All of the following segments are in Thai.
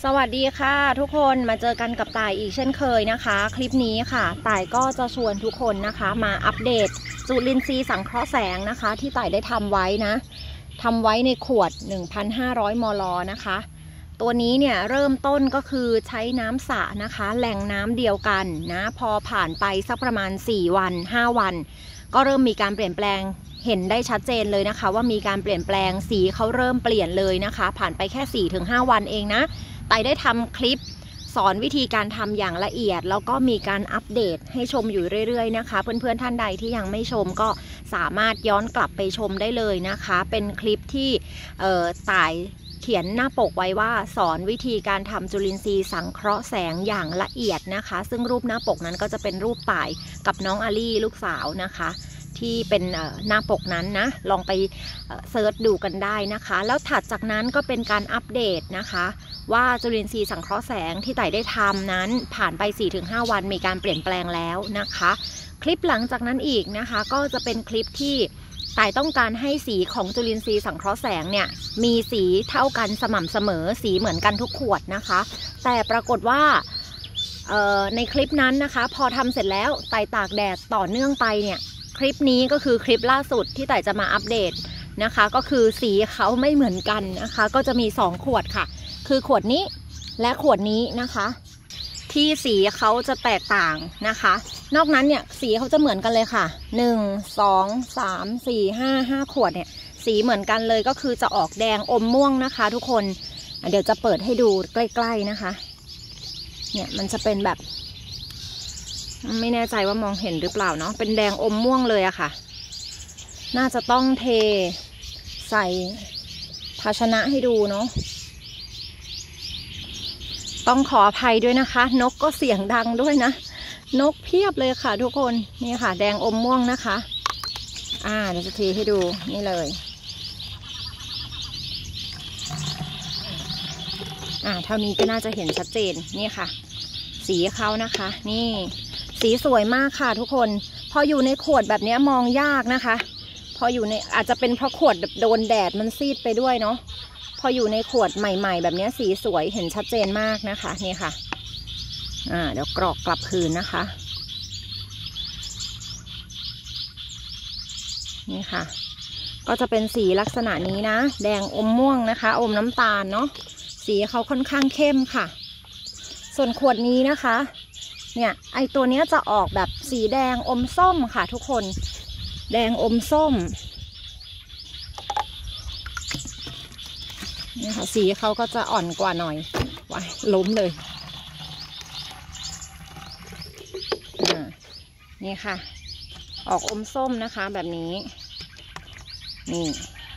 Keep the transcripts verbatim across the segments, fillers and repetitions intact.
สวัสดีค่ะทุกคนมาเจอกันกับต่ายอีกเช่นเคยนะคะคลิปนี้ค่ะต่ายก็จะชวนทุกคนนะคะมาอัปเดตจุลินทรีย์สังเคราะห์แสงนะคะที่ต่ายได้ทำไว้นะทำไว้ในขวด หนึ่งพันห้าร้อย มล.นะคะตัวนี้เนี่ยเริ่มต้นก็คือใช้น้ำสระนะคะแหล่งน้ำเดียวกันนะพอผ่านไปสักประมาณสี่วันห้าวันก็เริ่มมีการเปลี่ยนแปลงเห็นได้ชัดเจนเลยนะคะว่ามีการเปลี่ยนแปลงสีเขาเริ่มเปลี่ยนเลยนะคะผ่านไปแค่ สี่ถึงห้า วันเองนะต่ายได้ทำคลิปสอนวิธีการทำอย่างละเอียดแล้วก็มีการอัปเดตให้ชมอยู่เรื่อยๆนะคะเพื่อนๆท่านใดที่ยังไม่ชมก็สามารถย้อนกลับไปชมได้เลยนะคะเป็นคลิปที่ต่ายเขียนหน้าปกไว้ว่าสอนวิธีการทำจุลินทรีย์สังเคราะห์แสงอย่างละเอียดนะคะซึ่งรูปหน้าปกนั้นก็จะเป็นรูปต่ายกับน้องอาลี่ลูกสาวนะคะที่เป็นหน้าปกนั้นนะลองไปเซิร์ชดูกันได้นะคะแล้วถัดจากนั้นก็เป็นการอัปเดตนะคะว่าจุลินทรีย์สังเคราะห์แสงที่ต่ายได้ทำนั้นผ่านไป สี่ถึงห้า วันมีการเปลี่ยนแปลงแล้วนะคะคลิปหลังจากนั้นอีกนะคะก็จะเป็นคลิปที่ต่ายต้องการให้สีของจุลินทรีย์สังเคราะห์แสงเนี่ยมีสีเท่ากันสม่ำเสมอสีเหมือนกันทุกขวดนะคะแต่ปรากฏว่าในคลิปนั้นนะคะพอทำเสร็จแล้วต่ายตากแดดต่อเนื่องไปเนี่ยคลิปนี้ก็คือคลิปล่าสุดที่ต่ายจะมาอัปเดตนะคะก็คือสีเขาไม่เหมือนกันนะคะก็จะมีสองขวดค่ะคือขวดนี้และขวดนี้นะคะที่สีเขาจะแตกต่างนะคะนอกนั้นเนี่ยสีเขาจะเหมือนกันเลยค่ะหนึ่ง สอง สาม สี่ ห้า ห้าขวดเนี่ยสีเหมือนกันเลยก็คือจะออกแดงอมม่วงนะคะทุกคนเดี๋ยวจะเปิดให้ดูใกล้ๆนะคะเนี่ยมันจะเป็นแบบไม่แน่ใจว่ามองเห็นหรือเปล่าเนาะเป็นแดงอมม่วงเลยอะค่ะน่าจะต้องเทใส่ภาชนะให้ดูเนาะต้องขออภัยด้วยนะคะนกก็เสียงดังด้วยนะนกเพียบเลยค่ะทุกคนนี่ค่ะแดงอมม่วงนะคะอ่าเดี๋ยวจะเทให้ดูนี่เลยอ่าเท่านี้ก็น่าจะเห็นชัดเจนนี่ค่ะสีเขานะคะนี่สีสวยมากค่ะทุกคนพออยู่ในขวดแบบนี้มองยากนะคะพออยู่ในอาจจะเป็นเพราะขวดโดนแดดมันซีดไปด้วยเนาะพออยู่ในขวดใหม่ๆแบบนี้สีสวยเห็นชัดเจนมากนะคะนี่ค่ะอ่าเดี๋ยวกรอกกลับคืนนะคะนี่ค่ะก็จะเป็นสีลักษณะนี้นะแดงอมม่วงนะคะอมน้ำตาลเนาะสีเขาค่อนข้างเข้มค่ะส่วนขวดนี้นะคะเนี่ยไอตัวนี้จะออกแบบสีแดงอมส้มค่ะทุกคนแดงอมส้มนี่ค่ะสีเขาก็จะอ่อนกว่าหน่อยว้ายล้มเลยอ่านี่ค่ะออกอมส้มนะคะแบบนี้นี่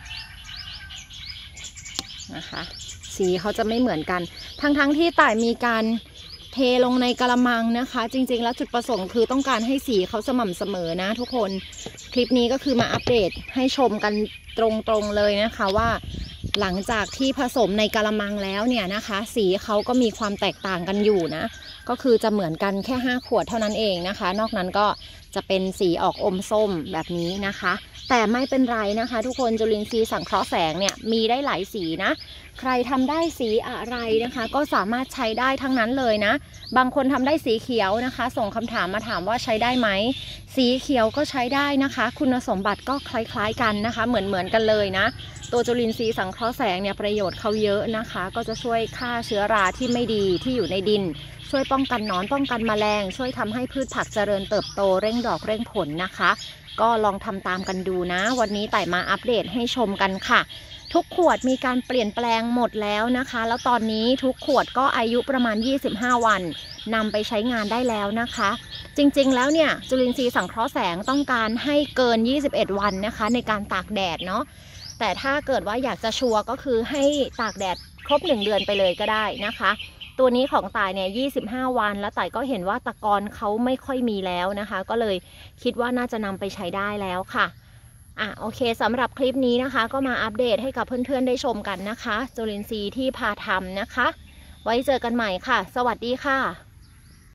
นะคะสีเขาจะไม่เหมือนกันทั้งๆที่ต่ายมีการเทลงในกระมังนะคะจริงๆแล้วจุดประสงค์คือต้องการให้สีเขาสม่ำเสมอนะทุกคนคลิปนี้ก็คือมาอัปเดตให้ชมกันตรงๆเลยนะคะว่าหลังจากที่ผสมในกระมังแล้วเนี่ยนะคะสีเขาก็มีความแตกต่างกันอยู่นะก็คือจะเหมือนกันแค่ห้าขวดเท่านั้นเองนะคะนอกนั้นก็จะเป็นสีออกอมส้มแบบนี้นะคะแต่ไม่เป็นไรนะคะทุกคนจุลินทรีย์สังเคราะห์แสงเนี่ยมีได้หลายสีนะใครทำได้สีอะไรนะคะก็สามารถใช้ได้ทั้งนั้นเลยนะบางคนทำได้สีเขียวนะคะส่งคำถามมาถามว่าใช้ได้ไหมสีเขียวก็ใช้ได้นะคะคุณสมบัติก็คล้ายๆกันนะคะเหมือนเหมือนกันเลยนะตัวจุลินทรีย์สังเคราะห์แสงเนี่ยประโยชน์เขาเยอะนะคะก็จะช่วยฆ่าเชื้อราที่ไม่ดีที่อยู่ในดินช่วยป้องกันหนอนป้องกันแมลงช่วยทำให้พืชผักเจริญเติบโตเร่งดอกเร่งผลนะคะก็ลองทำตามกันดูนะวันนี้ต่ายมาอัปเดตให้ชมกันค่ะทุกขวดมีการเปลี่ยนแปลงหมดแล้วนะคะแล้วตอนนี้ทุกขวดก็อายุประมาณยี่สิบห้าวันนำไปใช้งานได้แล้วนะคะจริงๆแล้วเนี่ยจุลินทรีย์สังเคราะห์แสงต้องการให้เกินยี่สิบเอ็ดวันนะคะในการตากแดดเนาะแต่ถ้าเกิดว่าอยากจะชัวร์ก็คือให้ตากแดดครบหนึ่งเดือนไปเลยก็ได้นะคะตัวนี้ของต่ายเนี่ยยี่สิบห้าวันแล้วต่ายก็เห็นว่าตะกอนเขาไม่ค่อยมีแล้วนะคะก็เลยคิดว่าน่าจะนำไปใช้ได้แล้วค่ะอ่ะโอเคสำหรับคลิปนี้นะคะก็มาอัปเดตให้กับเพื่อนๆได้ชมกันนะคะจุลินทรีย์ที่พาทำนะคะไว้เจอกันใหม่ค่ะสวัสดีค่ะ